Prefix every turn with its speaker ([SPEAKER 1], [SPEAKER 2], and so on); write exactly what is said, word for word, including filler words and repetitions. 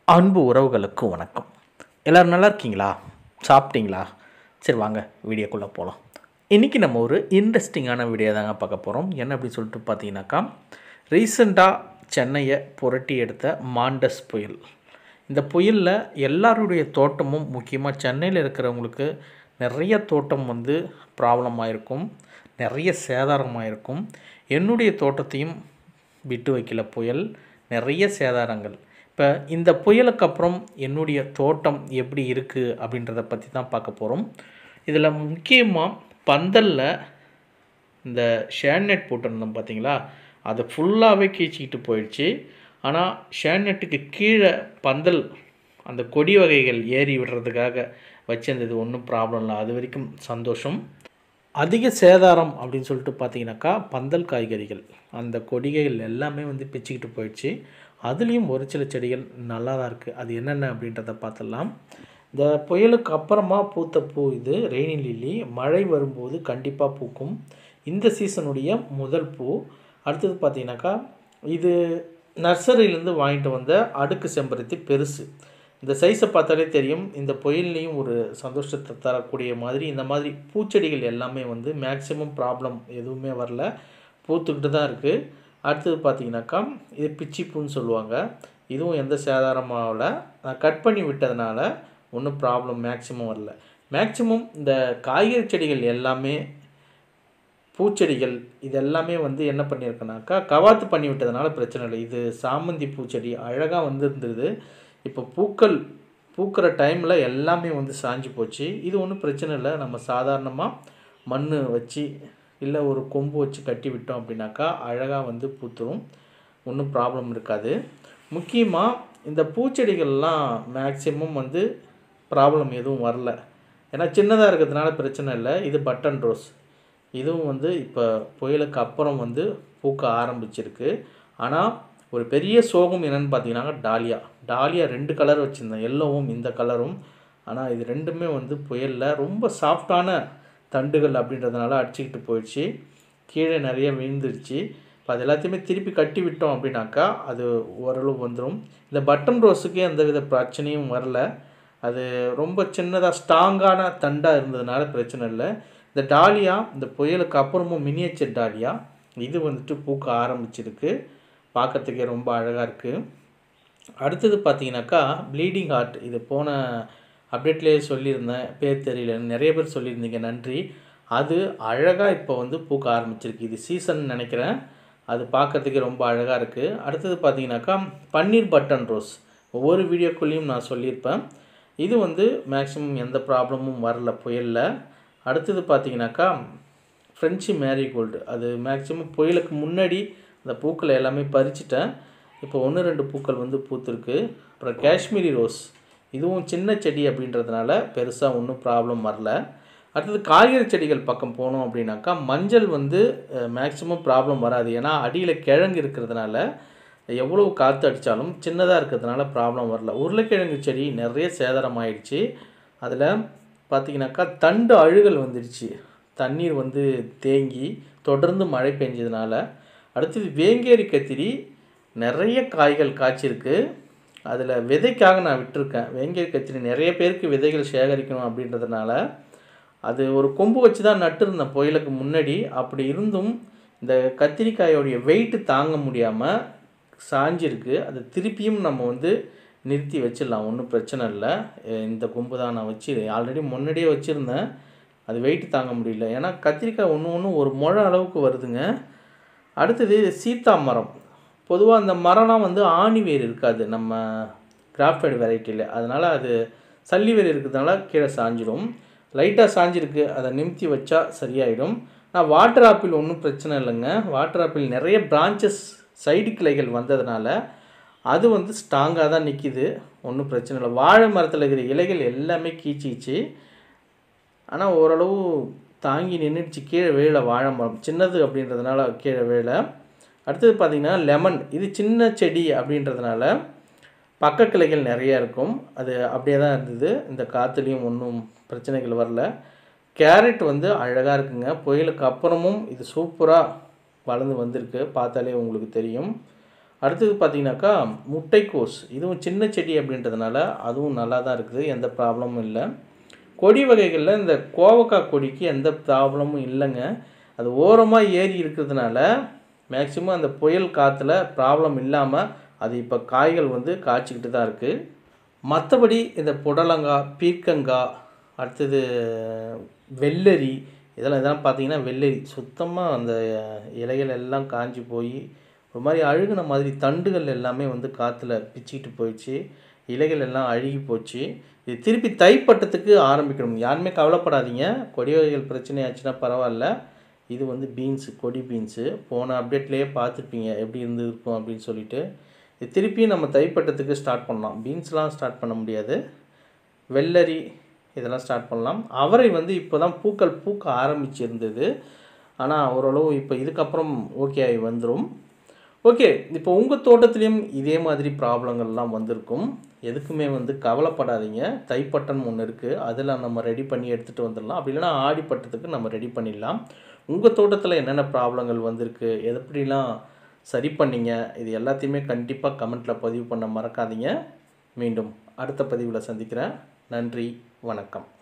[SPEAKER 1] அன்பு உறவுகளுக்கு வணக்கம். எல்லோரும் நல்லா இருக்கீங்களா? சாப்பிட்டீங்களா? சரி வாங்க வீடியோக்குள்ளே போகலாம். இன்றைக்கி நம்ம ஒரு இன்ட்ரெஸ்டிங்கான வீடியோ தாங்க பார்க்க போகிறோம். என்ன அப்படின்னு சொல்லிட்டு பார்த்தீங்கன்னாக்கா, ரீசெண்டாக சென்னையை புரட்டி எடுத்த மாண்டஸ் புயல். இந்த புயலில் எல்லாருடைய தோட்டமும், முக்கியமாக சென்னையில் இருக்கிறவங்களுக்கு நிறைய தோட்டம் வந்து ப்ராப்ளமாக இருக்கும், நிறைய சேதாரமாக இருக்கும். என்னுடைய தோட்டத்தையும் விட்டு வைக்கல புயல், நிறைய சேதாரங்கள். இப்போ இந்த புயலுக்கு அப்புறம் என்னுடைய தோட்டம் எப்படி இருக்குது அப்படின்றத பற்றி தான் பார்க்க போகிறோம். இதில் முக்கியமாக பந்தலில் இந்த ஷேர்நெட் போட்டிருந்தோம் பார்த்தீங்களா, அது ஃபுல்லாகவே கீச்சிக்கிட்டு போயிடுச்சு. ஆனால் ஷேர்நெட்டுக்கு கீழே பந்தல் அந்த கொடி வகைகள் ஏறி விடுறதுக்காக வச்சிருந்தது ஒன்றும் ப்ராப்ளம் இல்லை, அது வரைக்கும் சந்தோஷம். அதிக சேதாரம் அப்படின்னு சொல்லிட்டு பார்த்தீங்கன்னாக்கா, பந்தல் காய்கறிகள் அந்த கொடிகைகள் எல்லாமே வந்து பிச்சுக்கிட்டு போயிடுச்சு. அதுலேயும் ஒரு சில செடிகள் நல்லா தான் இருக்குது. அது என்னென்ன அப்படின்றத பார்த்துடலாம். இந்த புயலுக்கு அப்புறமா பூத்த பூ இது ரெய்னி லில்லி. மழை வரும்போது கண்டிப்பாக பூக்கும். இந்த சீசனுடைய முதல் பூ. அடுத்தது பார்த்தீங்கன்னாக்கா, இது நர்சரியிலேருந்து வாங்கிட்டு வந்த அடுக்கு செம்பருத்தி பெருசு. இந்த சைஸை பார்த்தாலே தெரியும். இந்த புயல்லையும் ஒரு சந்தோஷத்தை தரக்கூடிய மாதிரி இந்த மாதிரி பூச்செடிகள் எல்லாமே வந்து மேக்ஸிமம் ப்ராப்ளம் எதுவுமே வரல, பூத்துக்கிட்டு தான் இருக்குது. அடுத்தது பார்த்திங்கனாக்கா, இது பிச்சிப்பூன்னு சொல்லுவாங்க. இதுவும் எந்த சேதாரமாகல, நான் கட் பண்ணி விட்டதுனால ஒன்றும் ப்ராப்ளம் மேக்ஸிமம் வரல. மேக்ஸிமம் இந்த காய்கறி செடிகள் எல்லாமே, பூச்செடிகள் இது எல்லாமே வந்து என்ன பண்ணியிருக்கேனாக்கா, கவாத்து பண்ணி விட்டதுனால பிரச்சனை இல்லை. இது சாமந்தி பூச்செடி அழகாக வந்துருந்தது. இப்போ பூக்கள் பூக்கிற டைமில் எல்லாமே வந்து சாஞ்சு போச்சு. இது ஒன்றும் பிரச்சனை இல்லை. நம்ம சாதாரணமாக மண் வச்சு இல்லை ஒரு கொம்பு வச்சு கட்டி விட்டோம் அப்படின்னாக்கா அழகாக வந்து பூத்துரும், ஒன்றும் ப்ராப்ளம் இருக்காது. முக்கியமாக இந்த பூச்செடிகள்லாம் மேக்ஸிமம் வந்து ப்ராப்ளம் எதுவும் வரல, ஏன்னா சின்னதாக இருக்கிறதுனால பிரச்சனை இல்லை. இது பட்டன் ரோஸ், இதுவும் வந்து இப்போ புயலுக்கு அப்புறம் வந்து பூக்க ஆரம்பிச்சிருக்கு. ஆனால் ஒரு பெரிய சோகம் என்னென்னு பார்த்தீங்கன்னா, டாலியா டாலியா ரெண்டு கலர் வச்சுருந்தேன், எல்லோவும் இந்த கலரும். ஆனால் இது ரெண்டுமே வந்து புயலில் ரொம்ப சாஃப்டான தண்டுகள் அப்படின்றதுனால அடிச்சுக்கிட்டு போயிடுச்சு, கீழே நிறைய விழுந்துருச்சு. இப்போ அது எல்லாத்தையுமே திருப்பி கட்டி விட்டோம் அப்படின்னாக்கா அது ஓரளவு வந்துடும். இந்த பட்டன் ரோஸுக்கு எந்தவித பிரச்சனையும் வரல, அது ரொம்ப சின்னதாக ஸ்ட்ராங்கான தண்டாக இருந்ததுனால பிரச்சனை இல்லை. இந்த டாலியா இந்த புயலுக்கு அப்புறமும் மினியேச்சர் டாலியா இது வந்துட்டு பூக்க ஆரம்பிச்சிருக்கு, பார்க்குறதுக்கே ரொம்ப அழகாக இருக்குது. அடுத்தது பார்த்தீங்கன்னாக்கா, ப்ளீடிங் ஹார்ட். இது போன அப்டேட்லேயே சொல்லியிருந்தேன், பேர் தெரியல, நிறைய பேர் சொல்லியிருந்தீங்க, நன்றி. அது அழகாக இப்போ வந்து பூக்க ஆரம்பிச்சிருக்கு. இது சீசன் நினைக்கிறேன். அது பார்க்குறதுக்கே ரொம்ப அழகாக இருக்குது. அடுத்தது பார்த்தீங்கன்னாக்கா, பன்னீர் பட்டன் ரோஸ். ஒவ்வொரு வீடியோக்குள்ளேயும் நான் சொல்லியிருப்பேன். இது வந்து மேக்ஸிமம் எந்த ப்ராப்ளமும் வரல புயலில். அடுத்தது பார்த்தீங்கன்னாக்கா, ஃப்ரெஞ்சு மேரிகோல்டு. அது மேக்ஸிமம் புயலுக்கு முன்னாடி அந்த பூக்களை எல்லாமே பறிச்சிட்டேன். இப்போ ஒன்று ரெண்டு பூக்கள் வந்து பூத்துருக்கு. அப்புறம் காஷ்மீரி ரோஸ், இதுவும் சின்ன செடி அப்படின்றதுனால பெருசாக ஒன்றும் ப்ராப்ளம் வரல. அடுத்தது காய்கறி செடிகள் பக்கம் போனோம் அப்படின்னாக்கா, மஞ்சள் வந்து மேக்ஸிமம் ப்ராப்ளம் வராது, ஏன்னா அடியில் கிழங்கு இருக்கிறதுனால எவ்வளவு காற்று அடித்தாலும் சின்னதாக இருக்கிறதுனால ப்ராப்ளம் வரல. உருளைக்கிழங்கு செடி நிறைய சேதாரம் ஆயிடுச்சு. அதில் பார்த்திங்கனாக்கா தண்டு அழுகல் வந்துடுச்சு, தண்ணீர் வந்து தேங்கி தொடர்ந்து மழை பெஞ்சதுனால. அடுத்தது வேங்கேரி கத்திரி நிறைய காய்கள் காய்ச்சிருக்கு. அதில் விதைக்காக நான் விட்டுருக்கேன். வேங்கேரி கத்திரி நிறைய பேருக்கு விதைகள் சேகரிக்கணும் அப்படின்றதுனால அது ஒரு கொம்பு வச்சு தான் நட்டுருந்தேன் புயலுக்கு முன்னாடி. அப்படி இருந்தும் இந்த கத்திரிக்காயோடைய வெயிட்டு தாங்க முடியாமல் சாஞ்சிருக்கு. அது திருப்பியும் நம்ம வந்து நிறுத்தி வச்சிடலாம், ஒன்றும் பிரச்சனை இல்லை. இந்த கொம்பு தான் நான் வச்சு ஆல்ரெடி முன்னாடியே வச்சுருந்தேன், அது வெயிட்டு தாங்க முடியல, ஏன்னா கத்திரிக்காய் ஒன்று ஒன்று ஒரு முழ அளவுக்கு வருதுங்க. அடுத்தது சீத்தா மரம். பொதுவாக அந்த மரம்லாம் வந்து ஆணி வேர் இருக்காது நம்ம கிராஃப்டட் வெரைட்டியில், அதனால் அது சல்லி வேர் இருக்கிறதுனால கீழே சாஞ்சிடும். லைட்டாக சாஞ்சிருக்கு, அதை நிமித்தி வச்சா சரியாயிடும். நான் வாட்டர் ஆப்பிள் ஒன்றும் பிரச்சனை இல்லைங்க. வாட்டர் ஆப்பிள் நிறைய பிரான்ச்சஸ் சைடு கிளைகள் வந்ததுனால அது வந்து ஸ்ட்ராங்காக தான் நிற்கிது, ஒன்றும் பிரச்சனை இல்லை. வாழை மரத்தில் இருக்கிற இலைகள் எல்லாமே கீச்சிச்சு, ஆனால் ஓரளவு தாங்கி நின்றுச்சு. கீழே வேலை வாழை மரம் சின்னது அப்படின்றதுனால கீழே வேலை. அடுத்தது பார்த்திங்கன்னா லெமன். இது சின்ன செடி அப்படின்றதுனால பக்க கிளைகள் நிறையா இருக்கும், அது அப்படியே தான் இருந்தது. இந்த காற்றுலேயும் ஒன்றும் பிரச்சனைகள் வரல. கேரட் வந்து அழகாக இருக்குங்க. புயலுக்கு அப்புறமும் இது சூப்பராக வளர்ந்து வந்திருக்கு, பார்த்தாலே உங்களுக்கு தெரியும். அடுத்தது பார்த்தீங்கன்னாக்கா முட்டைக்கோஸ், இதுவும் சின்ன செடி அப்படின்றதுனால அதுவும் நல்லா தான் இருக்குது, எந்த ப்ராப்ளமும் இல்லை. கொடி வகைகளில் இந்த கோவக்காய் கொடிக்கு எந்த ப்ராப்ளமும் இல்லைங்க. அது ஓரமாக ஏறி இருக்கிறதுனால மேக்ஸிமம் அந்த புயல் காற்றுல ப்ராப்ளம் இல்லாமல் அது இப்போ காய்கள் வந்து காய்ச்சிக்கிட்டு தான் இருக்குது. மற்றபடி இந்த புடலங்காய், பீர்க்கங்காய், அடுத்தது வெள்ளரி, இதெல்லாம் இதெல்லாம் பார்த்தீங்கன்னா வெள்ளரி சுத்தமாக அந்த இலைகள் எல்லாம் காஞ்சி போய் ஒரு மாதிரி அழுகின மாதிரி தண்டுகள் எல்லாமே வந்து காற்றுல பிச்சுக்கிட்டு போயிடுச்சு, இலைகள் எல்லாம் அழுகி போச்சு. இது திருப்பி தைப்பட்டத்துக்கு ஆரம்பிக்கணும். யாருமே கவலைப்படாதீங்க, கொடி வகைகள் பிரச்சனை ஆச்சுன்னா பரவாயில்ல. இது வந்து பீன்ஸு, கொடி பீன்ஸு போன அப்டேட்லேயே பார்த்துருப்பீங்க எப்படி இருந்திருக்கும் அப்படின்னு சொல்லிட்டு. இது திருப்பியும் நம்ம தைப்பட்டத்துக்கு ஸ்டார்ட் பண்ணலாம். பீன்ஸ்லாம் ஸ்டார்ட் பண்ண முடியாது, வெள்ளரி இதெல்லாம் ஸ்டார்ட் பண்ணலாம். அவரை வந்து இப்போ தான் பூக்கள் பூக்க ஆரம்பிச்சிருந்தது, ஆனால் ஓரளவு இப்போ இதுக்கப்புறம் ஓகே ஆகி வந்துடும். ஓகே, இப்போ உங்கள் தோட்டத்துலேயும் இதே மாதிரி ப்ராப்ளங்கள்லாம் வந்திருக்கும். எதுக்குமே வந்து கவலைப்படாதீங்க. தைப்பட்டம் ஒன்று இருக்குது, அதில் நம்ம ரெடி பண்ணி எடுத்துகிட்டு வந்துடலாம். அப்படி இல்லைனா ஆடிப்பட்டத்துக்கு நம்ம ரெடி பண்ணிடலாம். உங்கள் தோட்டத்தில் என்னென்ன ப்ராப்ளங்கள் வந்திருக்கு, எப்படிலாம் சரி பண்ணிங்க, இது எல்லாத்தையுமே கண்டிப்பாக கமெண்ட்டில் பதிவு பண்ண மறக்காதீங்க. மீண்டும் அடுத்த பதிவில் சந்திக்கிறேன். நன்றி, வணக்கம்.